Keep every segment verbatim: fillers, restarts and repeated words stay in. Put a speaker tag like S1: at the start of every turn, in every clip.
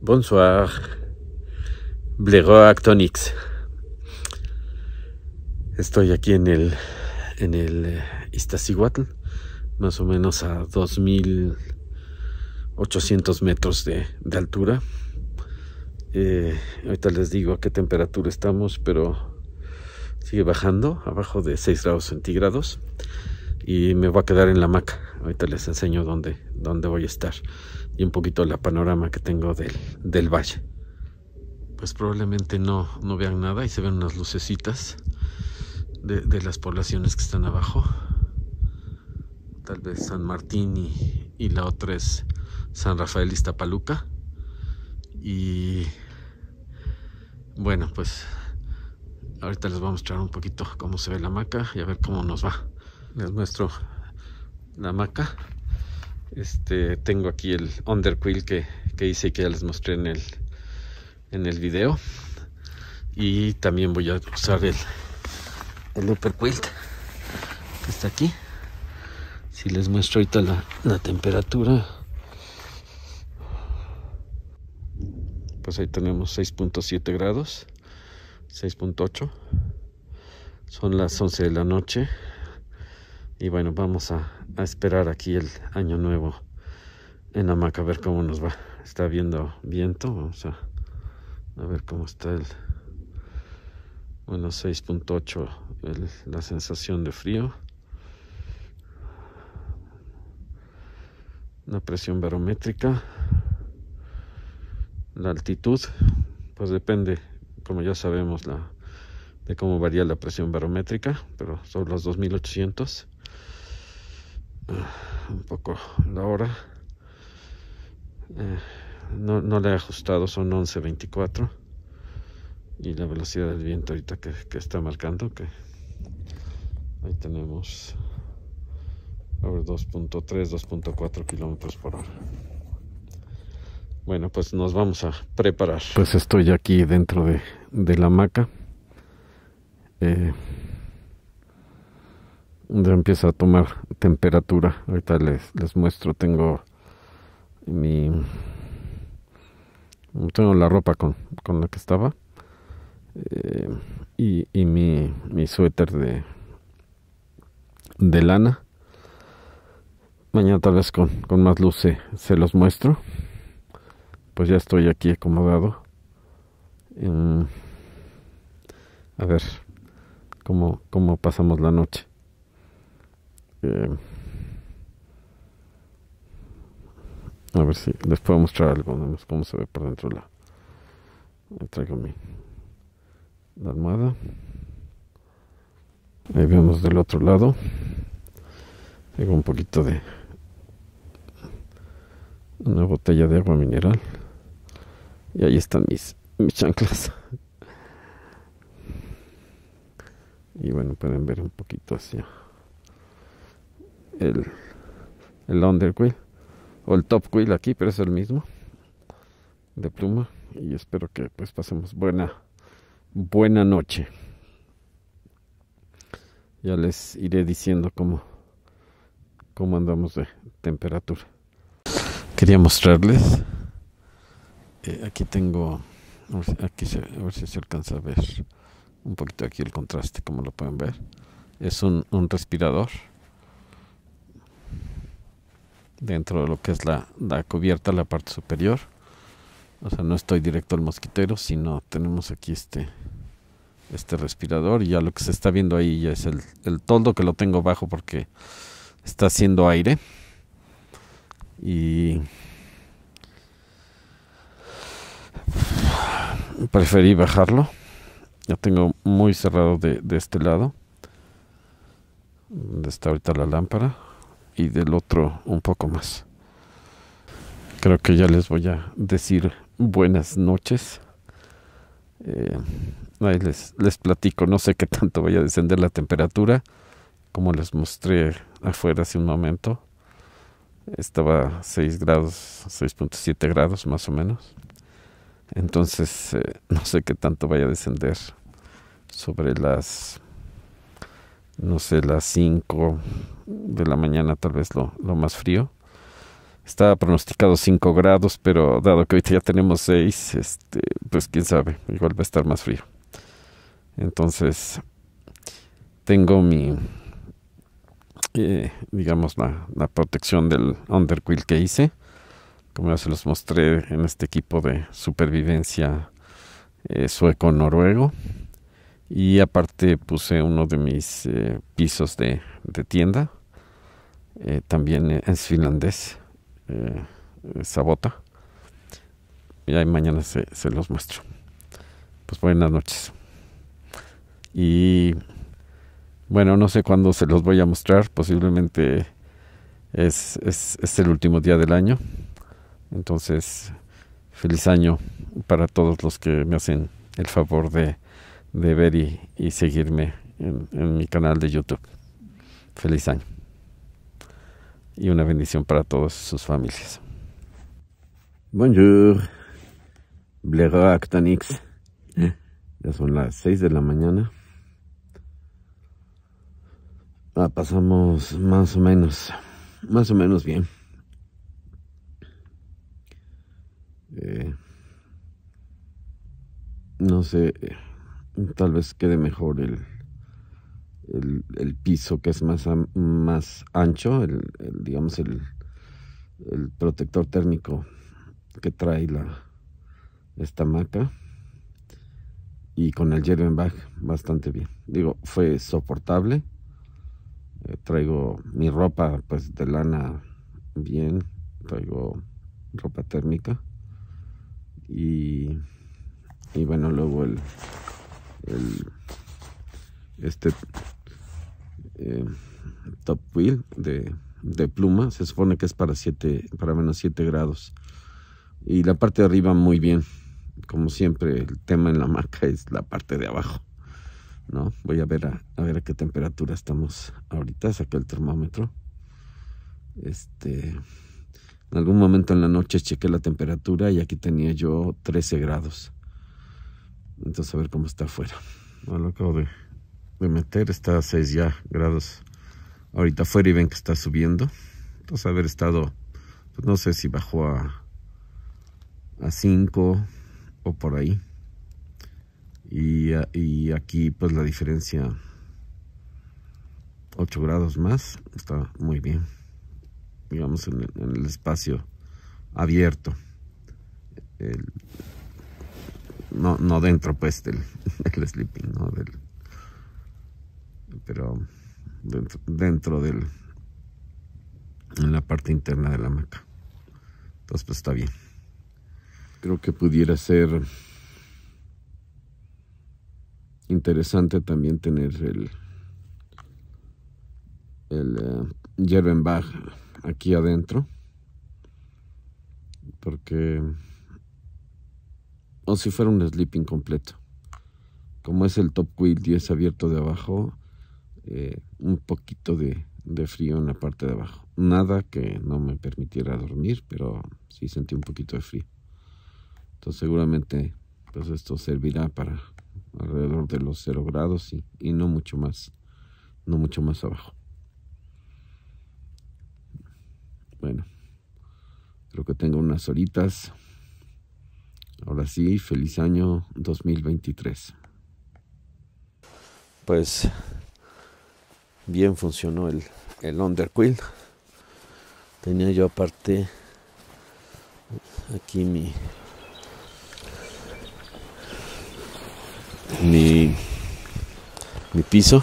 S1: Bonsoir. Blaireau Actonix. Estoy aquí en el en el eh, Iztaccíhuatl, más o menos a dos mil ochocientos metros de, de altura. Eh, ahorita les digo a qué temperatura estamos, pero sigue bajando, abajo de seis grados centígrados. Y me voy a quedar en la hamaca. Ahorita les enseño dónde, dónde voy a estar y un poquito la panorama que tengo del, del valle. Pues probablemente no, no vean nada y se ven unas lucecitas de, de las poblaciones que están abajo. Tal vez San Martín y, y la otra es San Rafael Iztapaluca. Y bueno, pues ahorita les voy a mostrar un poquito cómo se ve la hamaca y a ver cómo nos va. Les muestro la hamaca. Este, tengo aquí el underquill que, que hice y que ya les mostré en el, en el video. Y también voy a usar el, el upper quilt que está aquí. Si les muestro ahorita la, la temperatura, pues ahí tenemos seis punto siete grados, seis punto ocho. Son las once de la noche. Y bueno, vamos a, a esperar aquí el año nuevo en la hamaca, a ver cómo nos va. Está habiendo viento, vamos a, a ver cómo está el... Bueno, seis punto ocho el, la sensación de frío. La presión barométrica. La altitud, pues depende, como ya sabemos, la, de cómo varía la presión barométrica, pero son los dos mil ochocientos. Un poco la hora. Eh, no, no le he ajustado, son once veinticuatro. Y la velocidad del viento ahorita que, que está marcando, que ahí tenemos dos punto tres, dos punto cuatro kilómetros por hora. Bueno, pues nos vamos a preparar. Pues estoy aquí dentro de, de la hamaca. Eh, ya empieza a tomar temperatura. Ahorita les, les muestro. Tengo mi... Tengo la ropa con, con la que estaba. Eh, y y mi, mi suéter de, de lana. Mañana tal vez con, con más luz se, se los muestro. Pues ya estoy aquí acomodado. Um, a ver cómo, cómo pasamos la noche. Eh, a ver si les puedo mostrar algo, cómo se ve por dentro. La, traigo mi la almohada. Ahí vemos del otro lado. Tengo un poquito de una botella de agua mineral. Y ahí están mis, mis chanclas. Y bueno, pueden ver un poquito hacia el, el underquill o el top quill aquí, pero es el mismo de pluma. Y espero que pues pasemos buena buena noche. Ya les iré diciendo cómo, cómo andamos de temperatura. Quería mostrarles. Eh, aquí tengo, aquí se, a ver si se alcanza a ver un poquito aquí el contraste, como lo pueden ver. Es un, un respirador dentro de lo que es la, la cubierta, la parte superior. O sea, no estoy directo al mosquitero, sino tenemos aquí este, este respirador. Y ya lo que se está viendo ahí ya es el, el toldo, que lo tengo bajo porque está haciendo aire. Y preferí bajarlo. Ya tengo muy cerrado de, de este lado, donde está ahorita la lámpara, y del otro un poco más. Creo que ya les voy a decir buenas noches. Eh, ahí les, les platico. No sé qué tanto vaya a descender la temperatura. Como les mostré afuera hace un momento, estaba a seis grados, seis punto siete grados más o menos. Entonces, eh, no sé qué tanto vaya a descender sobre las, no sé, las cinco de la mañana, tal vez lo, lo más frío. Estaba pronosticado cinco grados, pero dado que ahorita ya tenemos seis, este, pues quién sabe, igual va a estar más frío. Entonces, tengo mi, eh, digamos, la, la protección del underquill que hice. Como ya se los mostré en este equipo de supervivencia eh, sueco-noruego. Y aparte puse uno de mis eh, pisos de, de tienda. Eh, también es finlandés. Eh, Sabota. Y ahí mañana se, se los muestro. Pues buenas noches. Y bueno, no sé cuándo se los voy a mostrar. Posiblemente es, es, es el último día del año. Entonces, feliz año para todos los que me hacen el favor de, de ver y, y seguirme en, en mi canal de YouTube. Feliz año. Y una bendición para todas sus familias. Bonjour. Blera Actanix. Ya son las seis de la mañana. Ah, pasamos más o menos, más o menos bien. Eh, no sé, tal vez quede mejor el, el, el piso que es más, más ancho, el, el, digamos el, el protector térmico que trae la, esta hamaca, y con el Jervenbag bastante bien. Digo, fue soportable. Eh, traigo mi ropa pues de lana bien, traigo ropa térmica. Y, y bueno, luego el, el este eh, top wheel de, de pluma, se supone que es para siete, para menos siete grados. Y la parte de arriba muy bien. Como siempre, el tema en la hamaca es la parte de abajo, ¿no? Voy a ver a, a ver a qué temperatura estamos ahorita. Saqué el termómetro. Este... En algún momento en la noche chequé la temperatura y aquí tenía yo trece grados. Entonces a ver cómo está afuera. No, lo acabo de, de meter, está a seis ya grados ahorita afuera y ven que está subiendo. Entonces haber estado, pues no sé si bajó a, a cinco o por ahí. Y, y aquí pues la diferencia, ocho grados más, está muy bien. Digamos en el, en el espacio abierto, el, no, no dentro pues del, del sleeping, ¿no? Del, pero dentro, dentro del, en la parte interna de la hamaca. Entonces pues está bien. Creo que pudiera ser interesante también tener el el uh, Jervenbag aquí adentro, porque o si fuera un sleeping completo, como es el top wheel y es abierto de abajo, eh, un poquito de, de frío en la parte de abajo, nada que no me permitiera dormir, pero sí sentí un poquito de frío. Entonces seguramente pues esto servirá para alrededor de los cero grados y, y no mucho más, no mucho más abajo. Bueno, creo que tengo unas horitas. Ahora sí, feliz año dos mil veintitrés. Pues bien funcionó el, el underquill. Tenía yo aparte aquí mi mi, mi piso.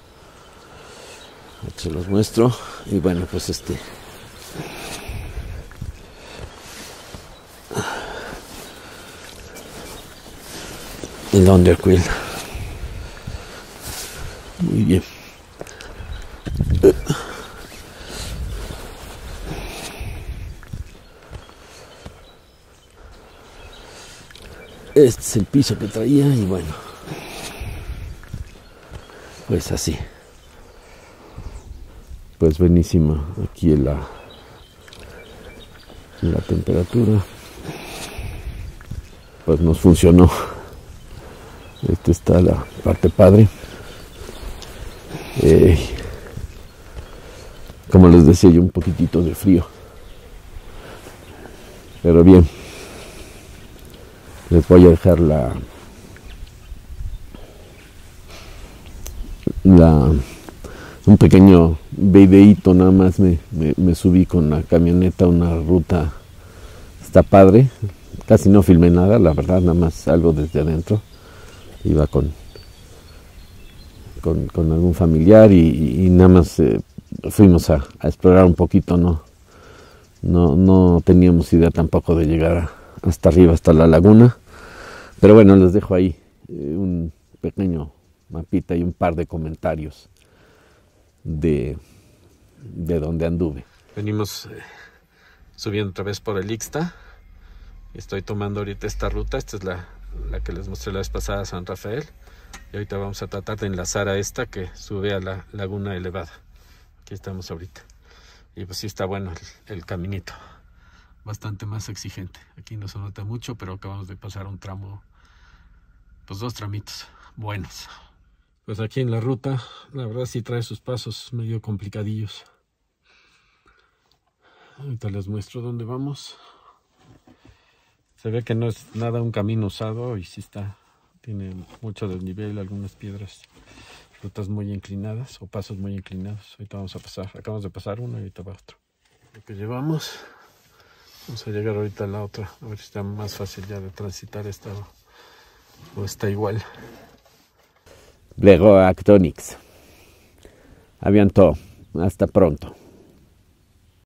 S1: Se los muestro. Y bueno, pues este el underquill. Muy bien. Este es el piso que traía y bueno, pues así. Pues buenísima aquí en la, en la temperatura. Pues nos funcionó. Esta está la parte padre. Eh, como les decía yo, un poquitito de frío. Pero bien, les voy a dejar la, la un pequeño videíto, nada más me, me, me subí con la camioneta, una ruta, está padre, casi no filmé nada, la verdad, nada más algo desde adentro, iba con, con, con algún familiar y, y nada más eh, fuimos a, a explorar un poquito, ¿no? No, no teníamos idea tampoco de llegar a, hasta arriba, hasta la laguna. Pero bueno, les dejo ahí eh, un pequeño mapita y un par de comentarios de, de donde anduve. Venimos eh, subiendo otra vez por el Ixta. Estoy tomando ahorita esta ruta. Esta es la, la que les mostré la vez pasada a San Rafael. Y ahorita vamos a tratar de enlazar a esta que sube a la laguna elevada. Aquí estamos ahorita. Y pues sí está bueno el, el caminito, bastante más exigente. Aquí no se nota mucho, pero acabamos de pasar un tramo, pues dos tramitos buenos. Pues aquí en la ruta, la verdad sí trae sus pasos medio complicadillos. Ahorita les muestro dónde vamos. Se ve que no es nada un camino usado y sí está, tiene mucho desnivel, algunas piedras. Rutas muy inclinadas o pasos muy inclinados. Ahorita vamos a pasar, acabamos de pasar uno y ahorita va otro. Lo que llevamos, vamos a llegar ahorita a la otra, a ver si está más fácil ya de transitar esta o, o está igual. Luego Actonix. Aviantó. Hasta pronto.